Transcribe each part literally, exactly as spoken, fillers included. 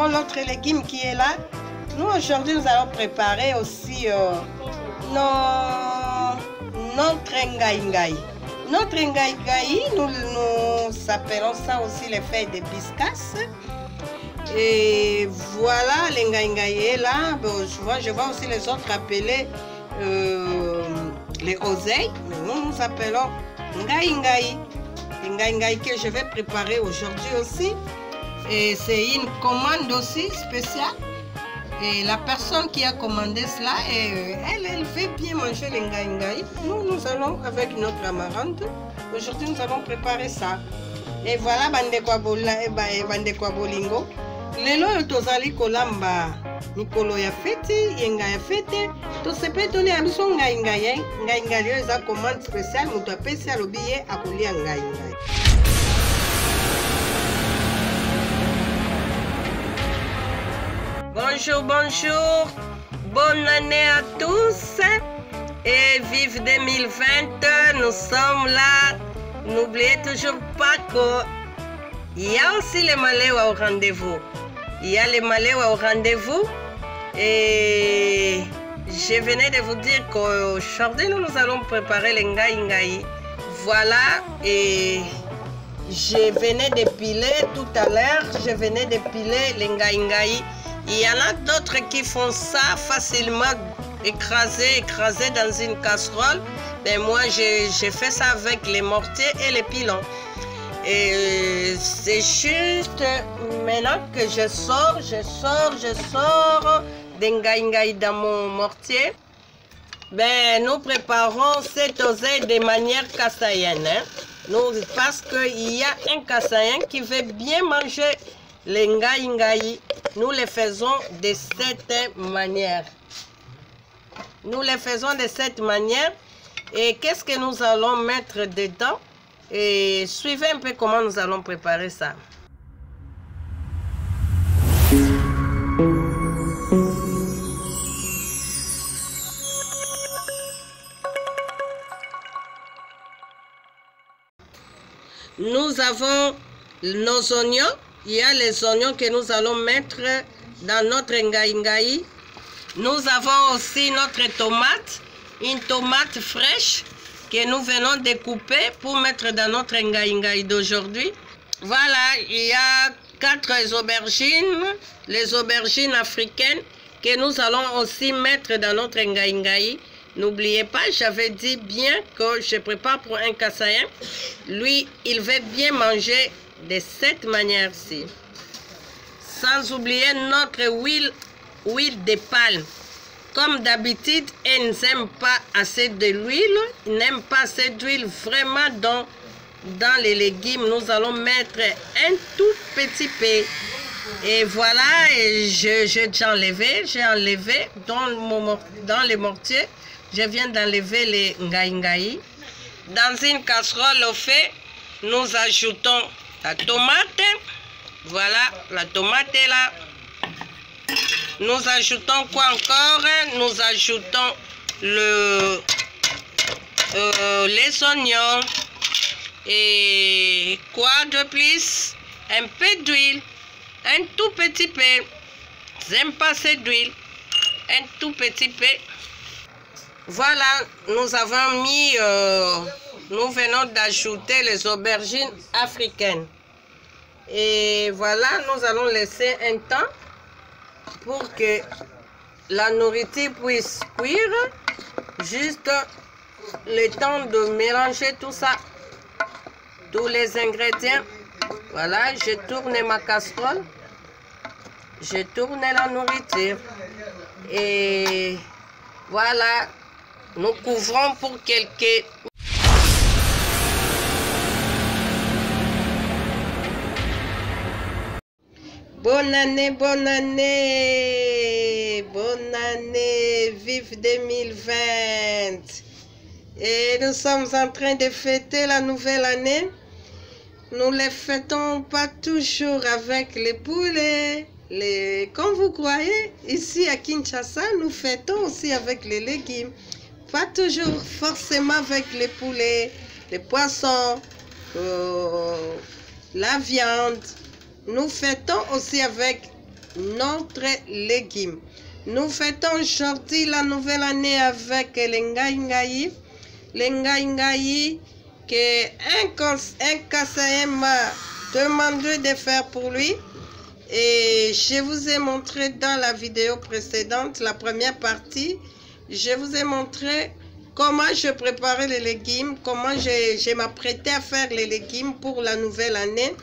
avons l'autre légume qui est là. Nous, aujourd'hui, nous allons préparer aussi euh, nos, notre ngaï-ngaï. Notre ngaï-ngaï, nous, nous appelons ça aussi les feuilles d'hibiscus. Et voilà, les ngaï-ngaï est là. Bon, je, vois, je vois aussi les autres appeler euh, les oseilles. Mais nous, nous appelons ngaï-ngaï. Les ngaï-ngaï que je vais préparer aujourd'hui aussi. Et c'est une commande aussi spéciale. Et la personne qui a commandé cela, et elle, elle fait bien manger les ngaï-ngaï. Nous, nous allons avec notre amarante. Aujourd'hui, nous allons préparer ça. Et voilà, bandeko bolingo. Lelo tozali kolamba mikolo ya feti, yenga ya fete. To sepe toni abiso ngaï-ngaï. Ngaï-ngaï eza commande spéciale. Mutu apesi alobi ye akolia ngaï-ngaï. Bonjour, bonjour, bonne année à tous et vive deux mille vingt, nous sommes là. N'oubliez toujours pas qu'il y a aussi les Maléwa au rendez-vous. Il y a les Maléwa au rendez-vous et je venais de vous dire qu'aujourd'hui nous, nous allons préparer les ngaï-ngaï. Voilà, et je venais d'épiler tout à l'heure, je venais d'épiler les ngaï-ngaï. Il y en a d'autres qui font ça facilement, écraser, écraser dans une casserole. Mais moi, j'ai fait ça avec les mortiers et les pilons. Et c'est juste maintenant que je sors, je sors, je sors des ngaï-ngaï dans mon mortier. Ben, nous préparons cette oseille de manière kassaïenne. Hein? Nous, parce qu'il y a un kassaïen qui veut bien manger les ngaï-ngaï. Nous les faisons de cette manière. Nous les faisons de cette manière. Et qu'est-ce que nous allons mettre dedans? Et suivez un peu comment nous allons préparer ça. Nous avons nos oignons. Il y a les oignons que nous allons mettre dans notre ngaï-ngaï. Nous avons aussi notre tomate, une tomate fraîche que nous venons de couper pour mettre dans notre ngaï-ngaï d'aujourd'hui. Voilà, il y a quatre aubergines, les aubergines africaines que nous allons aussi mettre dans notre ngaï-ngaï. N'oubliez pas, j'avais dit bien que je prépare pour un kassaïen. Lui, il veut bien manger de cette manière-ci. Sans oublier notre huile, huile de palme. Comme d'habitude, ils n'aiment pas assez de l'huile. Ils n'aiment pas assez d'huile vraiment dans, dans les légumes. Nous allons mettre un tout petit peu. Et voilà, j'ai enlevé, j'ai enlevé dans, mon, dans les mortiers. Je viens d'enlever les ngaï-ngaï. Dans une casserole au fait, nous ajoutons la tomate. Voilà, la tomate est là. Nous ajoutons quoi encore? Nous ajoutons le, euh, les oignons. Et quoi de plus? Un peu d'huile. Un tout petit peu. J'aime pas cette d'huile. Un tout petit peu. Voilà, nous avons mis, euh, nous venons d'ajouter les aubergines africaines. Et voilà, nous allons laisser un temps pour que la nourriture puisse cuire. Juste le temps de mélanger tout ça, tous les ingrédients. Voilà, je tourne ma casserole. Je tourne la nourriture. Et voilà. Nous couvrons pour quelques... Bonne année, bonne année, bonne année, vive deux mille vingt. Et nous sommes en train de fêter la nouvelle année. Nous ne les fêtons pas toujours avec les poulets. Les... Comme vous croyez, ici à Kinshasa, nous fêtons aussi avec les légumes. Pas toujours forcément avec les poulets, les poissons, euh, la viande. Nous fêtons aussi avec notre légume. Nous fêtons aujourd'hui la nouvelle année avec l'Ngai Ngai. L'Ngai Ngai que un, un Kassaïen m'a demandé de faire pour lui. Et je vous ai montré dans la vidéo précédente, la première partie, je vous ai montré comment je préparais les légumes, comment je, je m'apprêtais à faire les légumes pour la nouvelle année.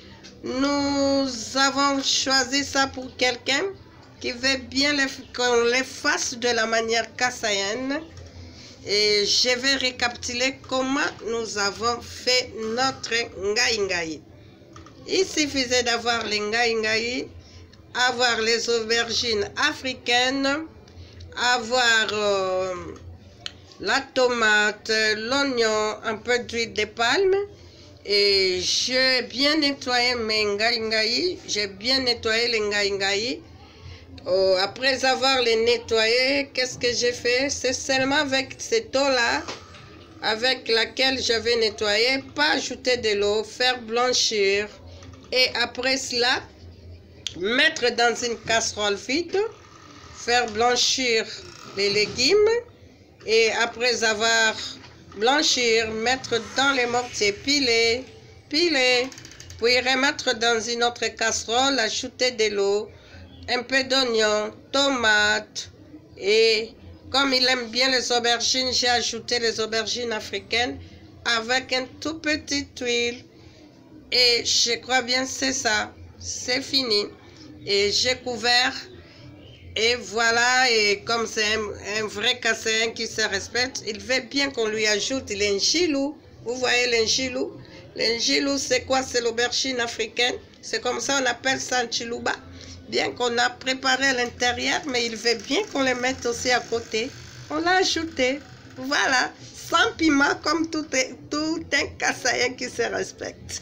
Nous avons choisi ça pour quelqu'un qui veut bien qu'on les fasse de la manière kassaïenne. Et je vais récapituler comment nous avons fait notre Ngai Ngai. Il suffisait d'avoir les Ngai Ngai, avoir les aubergines africaines, avoir euh, la tomate, l'oignon, un peu d'huile de palme. Et j'ai bien nettoyé mes Ngai Ngai, j'ai bien nettoyé les Ngai Ngai. Oh, après avoir les nettoyés, qu'est-ce que j'ai fait? C'est seulement avec cette eau-là, avec laquelle je vais nettoyer, pas ajouter de l'eau, faire blanchir. Et après cela, mettre dans une casserole vide, faire blanchir les légumes. Et après avoir blanchir, mettre dans les mortiers, piler, piler. Puis remettre dans une autre casserole, ajouter de l'eau, un peu d'oignon, tomate. Et comme il aime bien les aubergines, j'ai ajouté les aubergines africaines avec un tout petit huile. Et je crois bien c'est ça, c'est fini. Et j'ai couvert. Et voilà, et comme c'est un, un vrai Kassaïen qui se respecte, il veut bien qu'on lui ajoute l'engilou. Vous voyez l'engilou? L'engilou, c'est quoi? C'est l'aubergine africaine. C'est comme ça on appelle ça un chilouba. Bien qu'on a préparé à l'intérieur, mais il veut bien qu'on le mette aussi à côté. On l'a ajouté. Voilà, sans piment comme tout, tout un Kassaïen qui se respecte.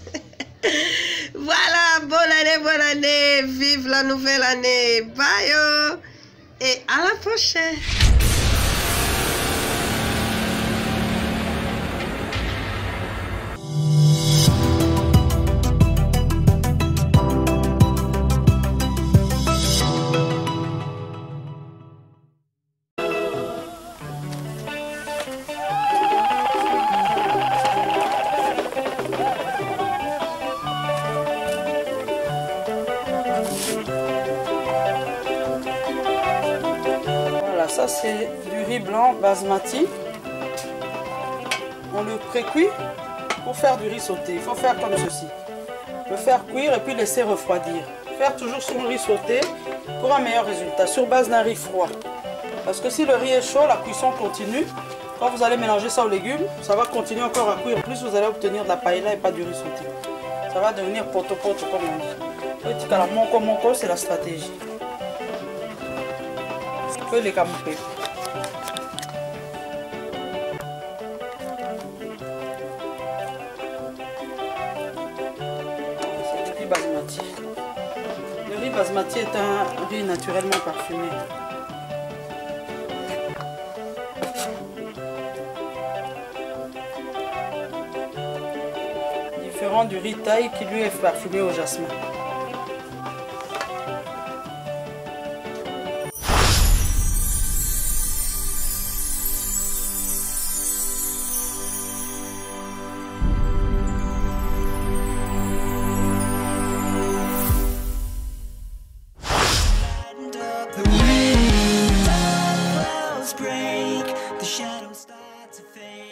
Voilà, bonne année, bonne année, vive la nouvelle année, bye et à la prochaine. Ça c'est du riz blanc basmati. On le pré-cuit pour faire du riz sauté. Il faut faire comme ceci. Le faire cuire et puis laisser refroidir. Faire toujours son riz sauté pour un meilleur résultat sur base d'un riz froid. Parce que si le riz est chaud, la cuisson continue. Quand vous allez mélanger ça aux légumes, ça va continuer encore à cuire. Plus vous allez obtenir de la paella et pas du riz sauté. Ça va devenir poto-poto comme on dit. Petit calamon mon c'est la stratégie. Les camouper. C'est du riz basmati. Le riz basmati est un riz naturellement parfumé. Différent du riz thaï qui lui est parfumé au jasmin. Break, the shadows start to fade.